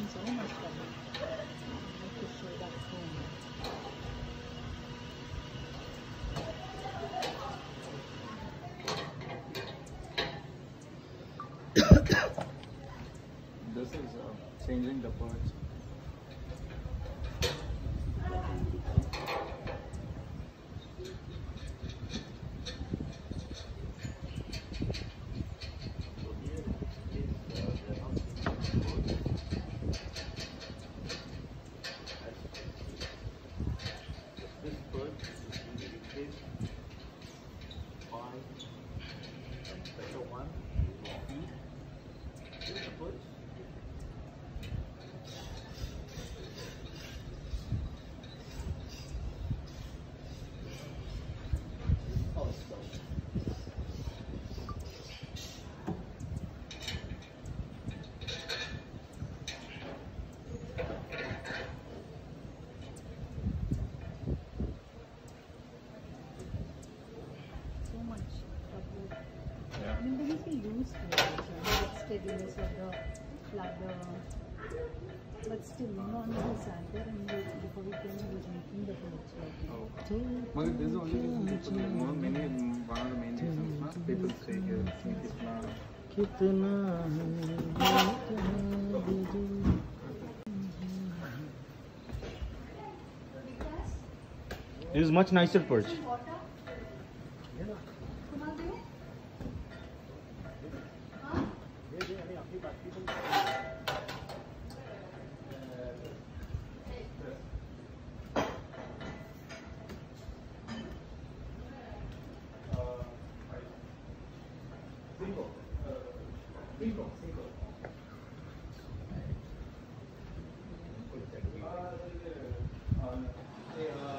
having so much trouble. I have to show that home. This is changing the perch. Steadiness of the fladder, but still, on the side there, and before we came, he was making the perch. But this is only many one of the main reasons people stay here. This is much nicer perch. Single.